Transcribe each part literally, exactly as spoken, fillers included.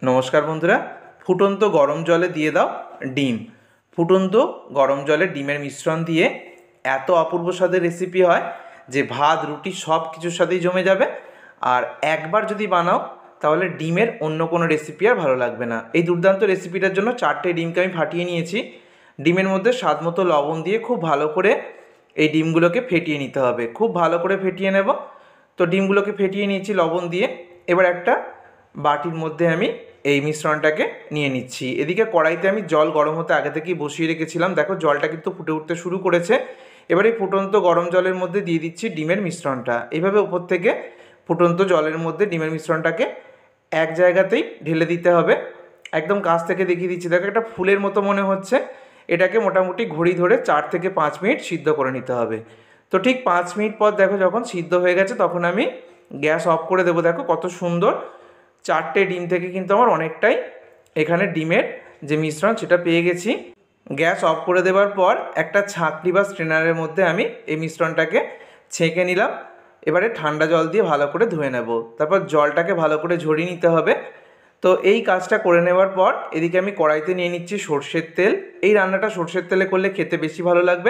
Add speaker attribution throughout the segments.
Speaker 1: নমস্কার বন্ধুরা, ফুটন্ত গরম জলে দিয়ে দাও ডিম। ফুটন্ত গরম জলে ডিমের মিশ্রণ দিয়ে এত অপূর্ব স্বাদের রেসিপি হয় যে ভাত রুটি সব কিছুর সাথেই জমে যাবে। আর একবার যদি বানাও তাহলে ডিমের অন্য কোনো রেসিপি আর ভালো লাগবে না। এই দুর্দান্ত রেসিপিটার জন্য চারটে ডিমকে আমি ফাটিয়ে নিয়েছি। ডিমের মধ্যে স্বাদ মতো লবণ দিয়ে খুব ভালো করে এই ডিমগুলোকে ফেটিয়ে নিতে হবে। খুব ভালো করে ফেটিয়ে নেব। তো ডিমগুলোকে ফেটিয়ে নিয়েছি লবণ দিয়ে। এবার একটা বাটির মধ্যে আমি এই মিশ্রণটাকে নিয়ে নিচ্ছি। এদিকে কড়াইতে আমি জল গরম হতে আগে থেকেই বসিয়ে রেখেছিলাম। দেখো জলটা কিন্তু ফুটে উঠতে শুরু করেছে। এবার এই ফুটন্ত গরম জলের মধ্যে দিয়ে দিচ্ছি ডিমের মিশ্রণটা। এইভাবে উপর থেকে ফুটন্ত জলের মধ্যে ডিমের মিশ্রণটাকে এক জায়গাতেই ঢেলে দিতে হবে। একদম কাছ থেকে দেখিয়ে দিচ্ছি। দেখো একটা ফুলের মতো মনে হচ্ছে। এটাকে মোটামুটি ঘড়ি ধরে চার থেকে পাঁচ মিনিট সিদ্ধ করে নিতে হবে। তো ঠিক পাঁচ মিনিট পর দেখো যখন সিদ্ধ হয়ে গেছে তখন আমি গ্যাস অফ করে দেবো। দেখো কত সুন্দর চারটে ডিম থেকে কিন্তু আমার অনেকটাই এখানে ডিমের যে মিশ্রণ সেটা পেয়ে গেছি। গ্যাস অফ করে দেওয়ার পর একটা ছাঁকনি বা স্ট্রেনারের মধ্যে আমি এই মিশ্রণটাকে ছেঁকে নিলাম। এবারে ঠান্ডা জল দিয়ে ভালো করে ধুয়ে নেব। তারপর জলটাকে ভালো করে ঝরিয়ে নিতে হবে। তো এই কাজটা করে নেওয়ার পর এদিকে আমি কড়াইতে নিয়ে নিচ্ছি সর্ষের তেল। এই রান্নাটা সর্ষের তেলে করলে খেতে বেশি ভালো লাগবে।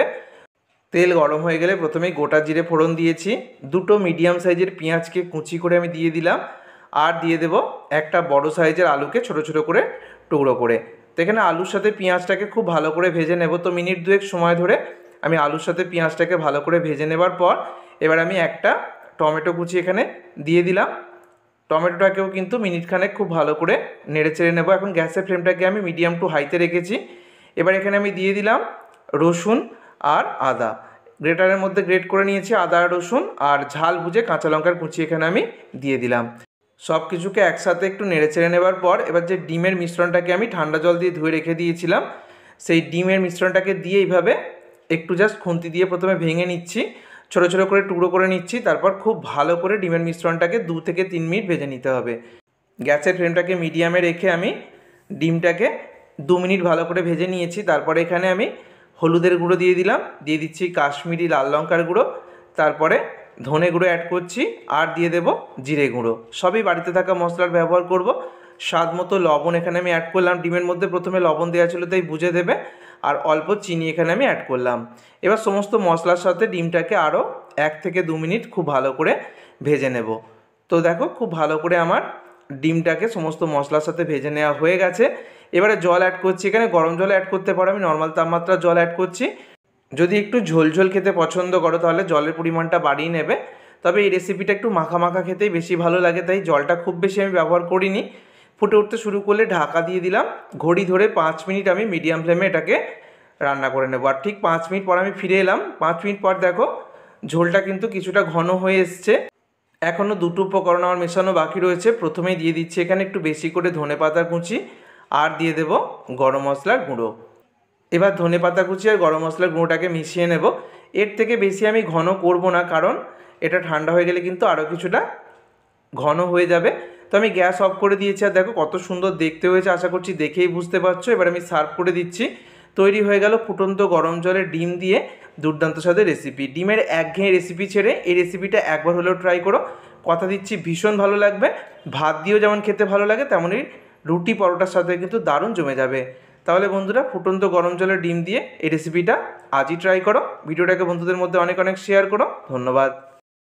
Speaker 1: তেল গরম হয়ে গেলে প্রথমেই গোটা জিরে ফোড়ন দিয়েছি। দুটো মিডিয়াম সাইজের পেঁয়াজকে কুচি করে আমি দিয়ে দিলাম। আর দিয়ে দেব একটা বড় সাইজের আলুকে ছোট ছোট করে টুকরো করে। তো এখানে আলুর সাথে পেঁয়াজটাকে খুব ভালো করে ভেজে নেব। তো মিনিট দুয়েক সময় ধরে আমি আলুর সাথে পেঁয়াজটাকে ভালো করে ভেজে নেবার পর এবার আমি একটা টমেটো কুচি এখানে দিয়ে দিলাম। টমেটোটাকেও কিন্তু মিনিটখানেক খুব ভালো করে নেড়ে চেড়ে নেব। এখন গ্যাসের ফ্লেমটাকে আমি মিডিয়াম টু হাইতে রেখেছি। এবার এখানে আমি দিয়ে দিলাম রসুন আর আদা। গ্রেটারের মধ্যে গ্রেট করে নিয়েছি আদা আর রসুন, আর ঝাল বুঝে কাঁচা লঙ্কার কুচি এখানে আমি দিয়ে দিলাম। সব কিছুকে একসাথে একটু নেড়ে চেড়ে নেবার পর এবার যে ডিমের মিশ্রণটাকে আমি ঠান্ডা জল দিয়ে ধুয়ে রেখে দিয়েছিলাম সেই ডিমের মিশ্রণটাকে দিয়ে এইভাবে একটু জাস্ট খুন্তি দিয়ে প্রথমে ভেঙে নিচ্ছি, ছোটো ছোটো করে টুকরো করে নিচ্ছি। তারপর খুব ভালো করে ডিমের মিশ্রণটাকে দু থেকে তিন মিনিট ভেজে নিতে হবে। গ্যাসের ফ্লেমটাকে মিডিয়ামে রেখে আমি ডিমটাকে দু মিনিট ভালো করে ভেজে নিয়েছি। তারপরে এখানে আমি হলুদের গুঁড়ো দিয়ে দিলাম, দিয়ে দিচ্ছি কাশ্মীরি লাল লঙ্কার গুঁড়ো, তারপরে ধনে গুঁড়ো অ্যাড করছি, আর দিয়ে দেব জিরে গুঁড়ো। সবই বাড়িতে থাকা মশলার ব্যবহার করব। স্বাদ মতো লবণ এখানে আমি অ্যাড করলাম। ডিমের মধ্যে প্রথমে লবণ দেওয়া ছিল তাই বুঝে দেবে। আর অল্প চিনি এখানে আমি অ্যাড করলাম। এবার সমস্ত মশলার সাথে ডিমটাকে আরও এক থেকে দু মিনিট খুব ভালো করে ভেজে নেব। তো দেখো খুব ভালো করে আমার ডিমটাকে সমস্ত মশলার সাথে ভেজে নেওয়া হয়ে গেছে। এবারে জল অ্যাড করছি। এখানে গরম জল অ্যাড করতে পারো, আমি নর্মাল তাপমাত্রার জল অ্যাড করছি। যদি একটু ঝোল ঝোল খেতে পছন্দ করো তাহলে জলের পরিমাণটা বাড়িয়ে নেবে। তবে এই রেসিপিটা একটু মাখা মাখা খেতেই বেশি ভালো লাগে, তাই জলটা খুব বেশি আমি ব্যবহার করিনি। ফুটে উঠতে শুরু করলে ঢাকা দিয়ে দিলাম। ঘড়ি ধরে পাঁচ মিনিট আমি মিডিয়াম ফ্লেমে এটাকে রান্না করে নেবো। আর ঠিক পাঁচ মিনিট পর আমি ফিরে এলাম। পাঁচ মিনিট পর দেখো ঝোলটা কিন্তু কিছুটা ঘন হয়ে এসছে। এখনও দুটো উপকরণ আমার মেশানো বাকি রয়েছে। প্রথমেই দিয়ে দিচ্ছি এখানে একটু বেশি করে ধনে পাতা কুচি, আর দিয়ে দেব গরম মশলার গুঁড়ো। এবার ধনে পাতা কুচি আর গরম মশলার গুঁড়োটাকে মিশিয়ে নেব। এর থেকে বেশি আমি ঘন করব না, কারণ এটা ঠান্ডা হয়ে গেলে কিন্তু আরও কিছুটা ঘন হয়ে যাবে। তো আমি গ্যাস অফ করে দিয়েছি। আর দেখো কত সুন্দর দেখতে হয়েছে, আশা করছি দেখেই বুঝতে পারছো। এবার আমি সার্ভ করে দিচ্ছি। তৈরি হয়ে গেল ফুটন্ত গরম জলে ডিম দিয়ে দুর্দান্ত স্বাদের রেসিপি। ডিমের একঘেয়ে রেসিপি ছেড়ে এই রেসিপিটা একবার হলেও ট্রাই করো। কথা দিচ্ছি ভীষণ ভালো লাগবে। ভাত দিয়েও যেমন খেতে ভালো লাগে তেমনই রুটি পরোটার সাথে কিন্তু দারুণ জমে যাবে। তাহলে বন্ধুরা ফুটন্ত গরম জলে ডিম দিয়ে এই রেসিপিটা আজই ট্রাই করো। ভিডিওটাকে বন্ধুদের মধ্যে অনেক অনেক শেয়ার করো। ধন্যবাদ।